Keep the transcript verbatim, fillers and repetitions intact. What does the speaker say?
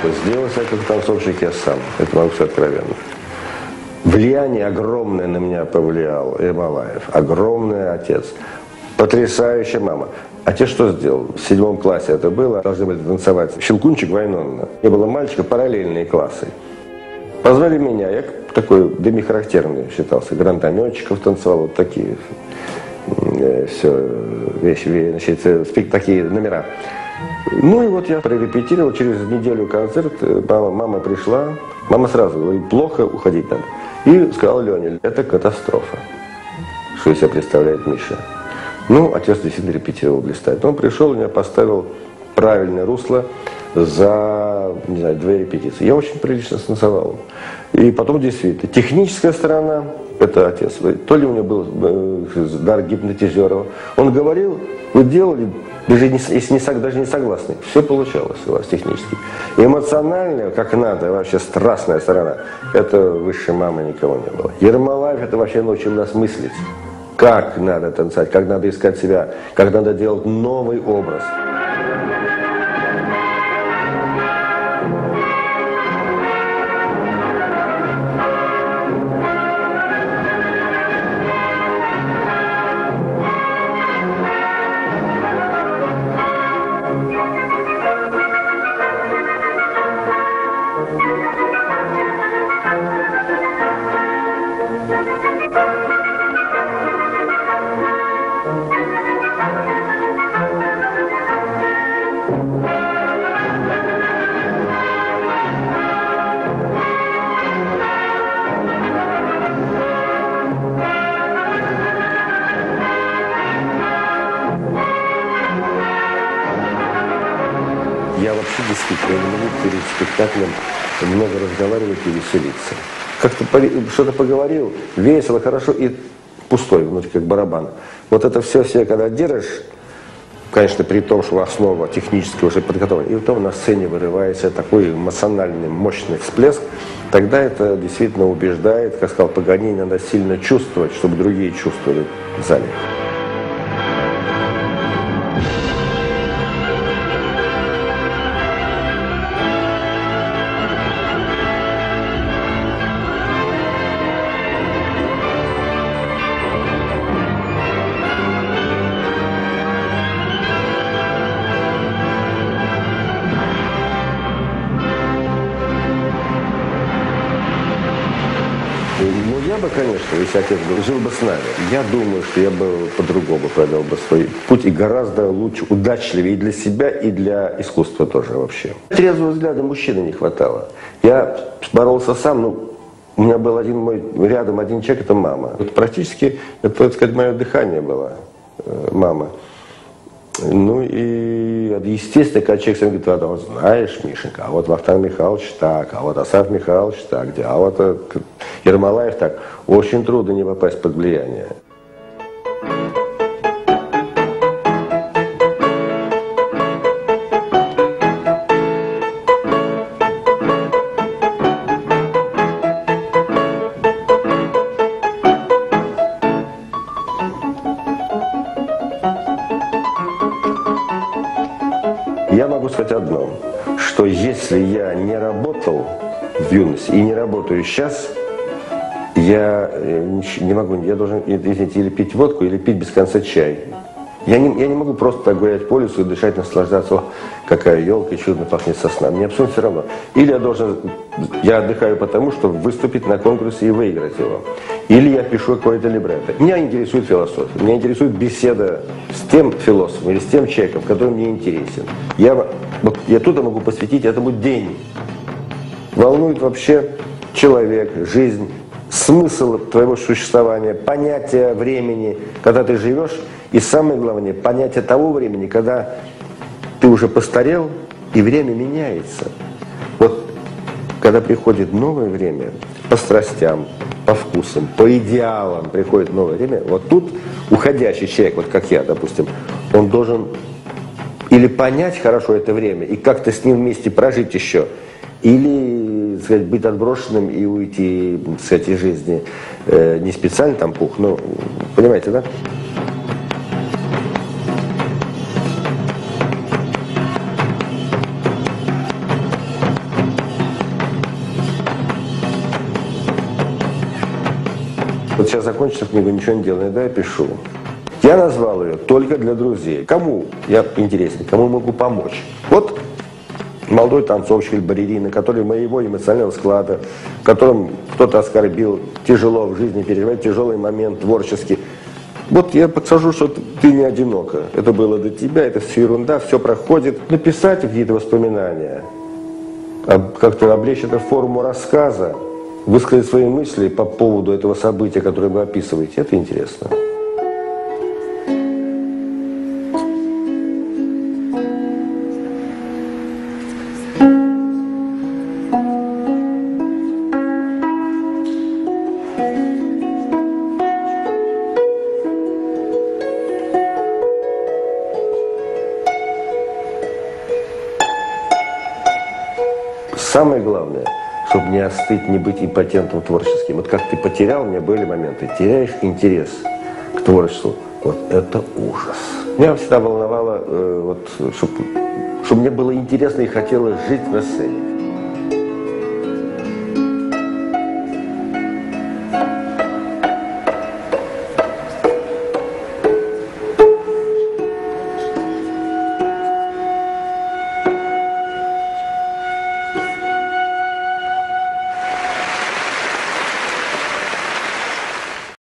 Сделал себя как танцовщик я сам. Это могу сказать откровенно. Влияние огромное на меня повлиял Ермолаев. Огромный отец. Потрясающая мама. Отец что сделал? В седьмом классе это было. Должны были танцевать Щелкунчик, Вайнонна. Не было мальчика, параллельные классы. Позвали меня. Я такой демихарактерный считался. Гранатометчиков танцевал. Вот такие э, все вещи, значит, такие номера. Ну и вот я прорепетировал. Через неделю концерт. Мама, мама пришла. Мама сразу говорит, плохо, уходить надо. И сказал Леня, это катастрофа. Что из себя представляет Миша. Ну, отец действительно репетировал блистает. Он пришел, меня поставил правильное русло за, не знаю, две репетиции. Я очень прилично станцевал. И потом действительно, техническая сторона, это отец. То ли у него был э, дар гипнотизера. Он говорил, вы делали, даже не, если не, даже не согласны, все получалось у вас технически. Эмоциональная, как надо, вообще страстная сторона, это высшей мамы никого не было. Ермолаев это вообще научил нас мыслить. Как надо танцевать, как надо искать себя, как надо делать новый образ. Я вообще действительно не могу перед спектаклем много разговаривать и веселиться. Как-то что-то поговорил, весело, хорошо и пустой внутри, как барабан. Вот это все, все когда держишь, конечно, при том, что основа техническая уже подготовлена, и потом на сцене вырывается такой эмоциональный, мощный всплеск, тогда это действительно убеждает, как сказал Паганини, надо сильно чувствовать, чтобы другие чувствовали в зале. Ну, я бы, конечно, если отец был, жил бы с нами, я думаю, что я бы по-другому провел бы свой путь и гораздо лучше, удачливее и для себя, и для искусства тоже вообще. Трезвого взгляда мужчины не хватало. Я боролся сам, ну, у меня был один мой, рядом один человек, это мама. Вот практически, это, так сказать, мое дыхание было, мама. Ну и естественно, когда человек сам говорит, а вот знаешь, Мишенька, а вот Вахтанг Михайлович так, а вот Асаф Михайлович так, где, а вот Ермолаев так, очень трудно не попасть под влияние. Я могу сказать одно, что если я не работал в юности и не работаю сейчас, я не могу, я должен, извините, или пить водку, или пить без конца чай. Я не, я не могу просто так гулять по лесу и дышать, наслаждаться, о, какая елка чудно пахнет сосна. Мне абсолютно все равно. Или я должен, я отдыхаю потому, чтобы выступить на конкурсе и выиграть его. Или я пишу какое-то либретто. Меня интересует философия, меня интересует беседа с тем философом или с тем человеком, который мне интересен. Я, вот, я туда могу посвятить этому день. Волнует вообще человек, жизнь, смысл твоего существования, понятие времени, когда ты живешь, и самое главное, понятие того времени, когда ты уже постарел, и время меняется. Вот когда приходит новое время, по страстям, по вкусам, по идеалам приходит новое время, вот тут уходящий человек, вот как я, допустим, он должен или понять хорошо это время и как-то с ним вместе прожить еще, или, так сказать, быть отброшенным и уйти, так сказать, из жизни э, не специально там пух, но, понимаете, да? Вот сейчас закончится книгу, ничего не делаю, иногда я пишу. Я назвал ее только для друзей. Кому я интересен, кому могу помочь. Вот молодой танцовщик или балерина, который моего эмоционального склада, которым кто-то оскорбил, тяжело в жизни переживает, тяжелый момент творческий. Вот я подсажу, что ты не одинока. Это было до тебя, это все ерунда, все проходит. Написать какие-то воспоминания, как-то облечь это в форму рассказа, высказать свои мысли по поводу этого события, которое вы описываете, это интересно. Самое главное, чтобы не остыть, не быть импотентом творческим. Вот как ты потерял, у меня были моменты, теряешь интерес к творчеству. Вот это ужас. Меня всегда волновало, э, вот, чтобы чтоб мне было интересно и хотелось жить на сцене.